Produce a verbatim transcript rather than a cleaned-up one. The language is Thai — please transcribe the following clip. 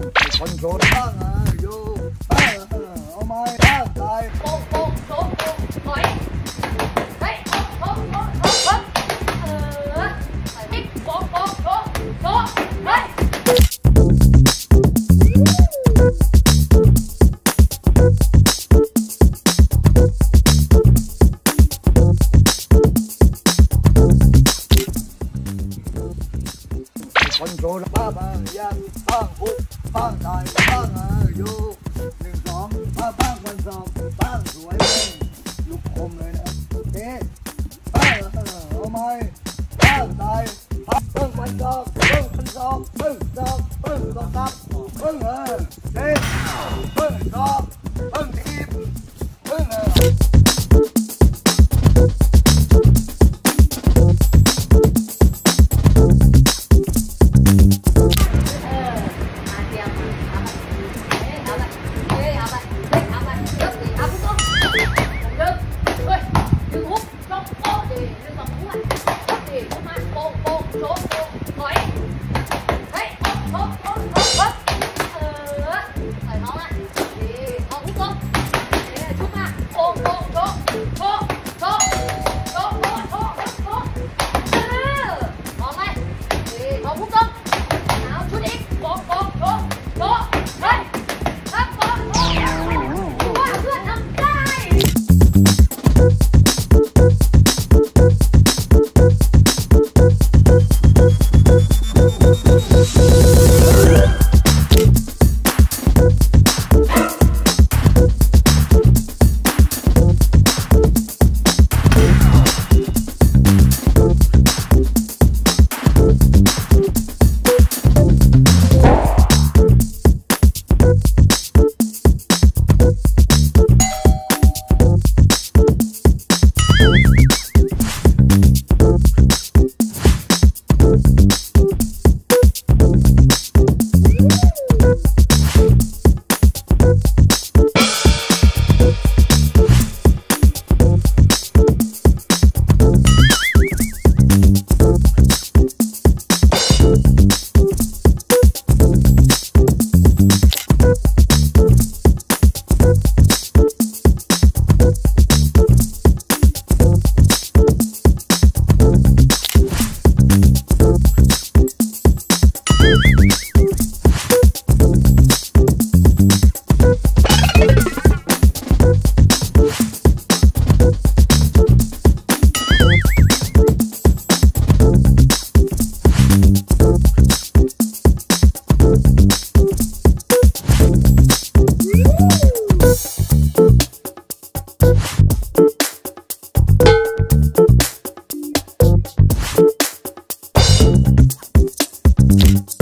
คนโชว์บ้างอ่ะโย่เอาไม้บ้างตายโป๊ะโป๊ะโป๊ะโป๊ะถอยเฮ้ยโป๊ะโป๊ะโป๊ะโป๊ะเออใส่บิ๊กโป๊ะโป๊ะโป๊ะโป๊ะเฮ้ยคนโชว์บ้าบ้างยันบ้างปุ๊บบ้างตายบ้างอ่ะโย่หนึ่งสองบ้างบ้างวันสองบ้างสวยเลยลูกคมเลยนะเอ๊ะบ้างเอาไม้บ้างตายเพิ่งวันสองเพิ่งวันสองเพิ่งสองเพิ่งสองครับเพิ่งเออเอ๊ะเพิ่งสองเพิ่งทีมเพิ่งเออ you